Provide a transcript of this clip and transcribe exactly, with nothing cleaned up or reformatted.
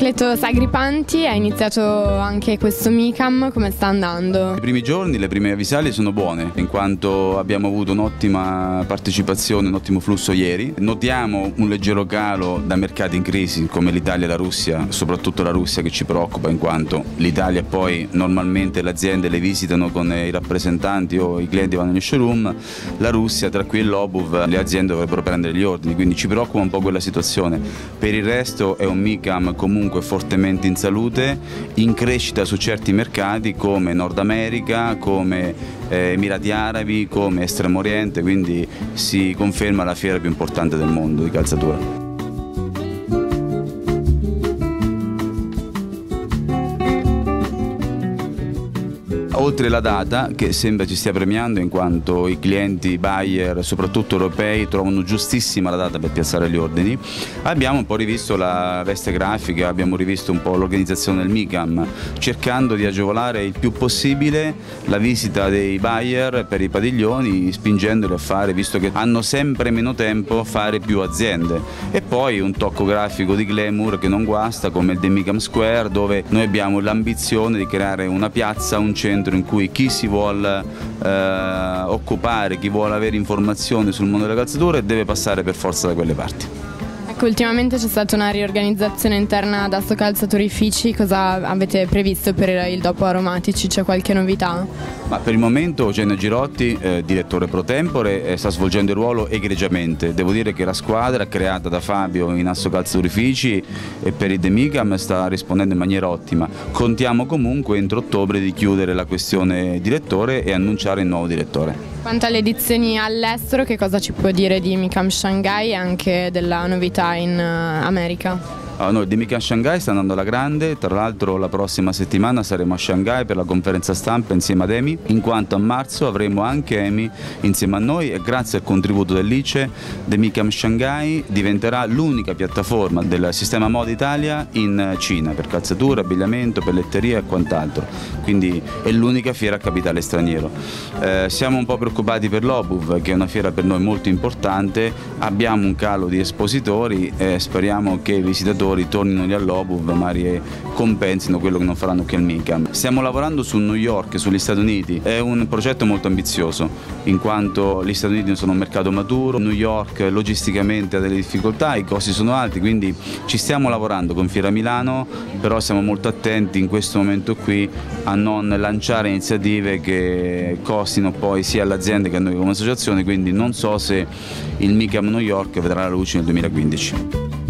Cleto Sagripanti, ha iniziato anche questo MICAM, come sta andando? I primi giorni, le prime avvisaglie sono buone, in quanto abbiamo avuto un'ottima partecipazione, un ottimo flusso ieri. Notiamo un leggero calo da mercati in crisi come l'Italia e la Russia, soprattutto la Russia che ci preoccupa, in quanto l'Italia poi normalmente le aziende le visitano con i rappresentanti o i clienti vanno negli showroom, la Russia tra qui e l'Obuv le aziende dovrebbero prendere gli ordini, quindi ci preoccupa un po' quella situazione. Per il resto è un MICAM comunque fortemente in salute, in crescita su certi mercati come Nord America, come eh, Emirati Arabi, come Estremo Oriente, quindi si conferma la fiera più importante del mondo di calzatura. Oltre la data, che sembra ci stia premiando in quanto i clienti buyer, soprattutto europei, trovano giustissima la data per piazzare gli ordini, abbiamo un po' rivisto la veste grafica, abbiamo rivisto un po' l'organizzazione del MICAM, cercando di agevolare il più possibile la visita dei buyer per i padiglioni, spingendoli a fare, visto che hanno sempre meno tempo, fare più aziende. E poi un tocco grafico di glamour che non guasta, come il The MICAM Square, dove noi abbiamo l'ambizione di creare una piazza, un centro in cui chi si vuole eh, occupare, chi vuole avere informazioni sul mondo della calzatura deve passare per forza da quelle parti. Ecco, ultimamente c'è stata una riorganizzazione interna da Sto Calzatorifici, cosa avete previsto per il dopo Aromatici? C'è qualche novità? Ma per il momento Eugenio Girotti, eh, direttore pro tempore, eh, sta svolgendo il ruolo egregiamente. Devo dire che la squadra creata da Fabio in Asso Calzatorifici e per il The MICAM sta rispondendo in maniera ottima. Contiamo comunque entro ottobre di chiudere la questione direttore e annunciare il nuovo direttore. Quanto alle edizioni all'estero, che cosa ci può dire di MICAM Shanghai e anche della novità in uh, America? Allora, noi di MICAM Shanghai sta andando alla grande, tra l'altro la prossima settimana saremo a Shanghai per la conferenza stampa insieme ad Emi, in quanto a marzo avremo anche Emi insieme a noi e grazie al contributo dell'I C E, The MICAM Shanghai diventerà l'unica piattaforma del sistema Moda Italia in Cina per calzatura, abbigliamento, pelletteria e quant'altro, quindi è l'unica fiera a capitale straniero. Eh, siamo un po' preoccupati per l'Obuv, che è una fiera per noi molto importante, abbiamo un calo di espositori e speriamo che i visitatori tornino lì all'Obuv magari e compensino quello che non faranno qui al MICAM. Stiamo lavorando su New York, sugli Stati Uniti, è un progetto molto ambizioso in quanto gli Stati Uniti non sono un mercato maturo, New York logisticamente ha delle difficoltà, i costi sono alti, quindi ci stiamo lavorando con Fiera Milano, però siamo molto attenti in questo momento qui a non lanciare iniziative che costino poi sia all'azienda che a noi come associazione, quindi non so se il MICAM New York vedrà la luce nel duemilaquindici.